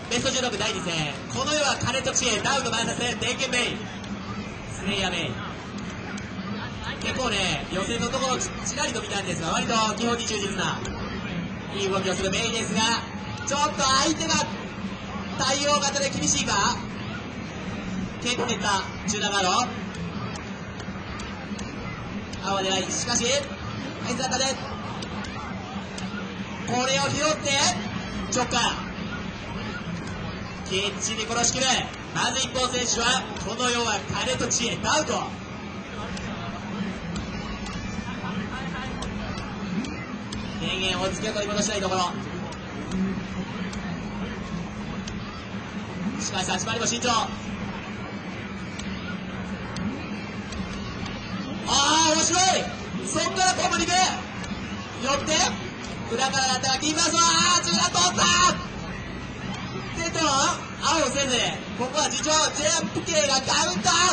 ベスト16第2戦、この世は金と知恵、ダウの VS 電源メイン、スレイヤーメイン。結構ね、予選のところちらりと見たんですが、割と基本に忠実ないい動きをするメインですが、ちょっと相手が対応型で厳しいか。蹴っていった中段ガード、青でない。しかしアイス中でこれを拾って直下きっちり殺しきる。まず一方選手はこの世は金と知恵、ダウト。電源をつけ取り戻したいところ。しかし足回りも慎重。面白い。そっからコンボに行く。寄って裏からだったらキーパーソン、中段通った。手と青をせず、ここは自重ジャンプ系がカウンター。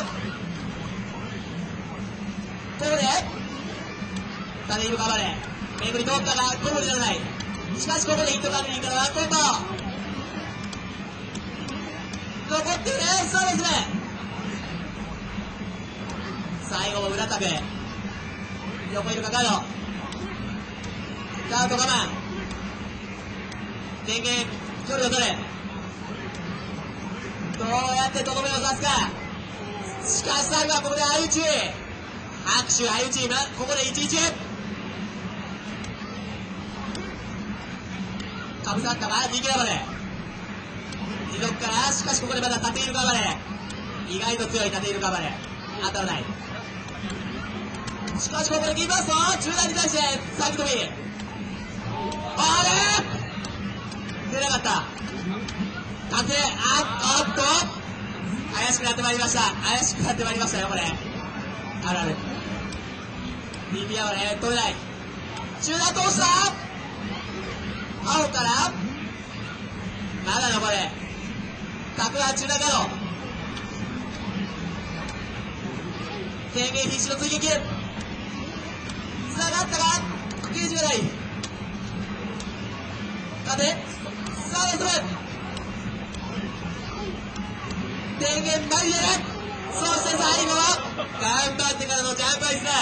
ここで縦いるかまでめぐり通ったがコンボにならない。しかしここでヒットが出ていいからワンコンボ残ってるね。そうですね、最後も裏タク横いるかガードダウト我慢電源距離を取れ。どうやってとどめを刺すか。しかし最後はここで相打ち拍手相打ち。ここで 1-1 かぶさったが逃げらまで持続から。しかしここでまだ縦いる側まで意外と強い縦いる側まで当たらない。しかしここでキーパーソン中段に対して先飛び出なかった。縦怪しくなってまいりました。怪しくなってまいりましたよこれ。あるある DPR はね取れない。中段通した青からまだ残れ。タクは中段ガード電源必死の追撃つながったがゲージがない。縦さあ休む電源前に出る。そして最後は頑張ってからのジャンプアイスだ。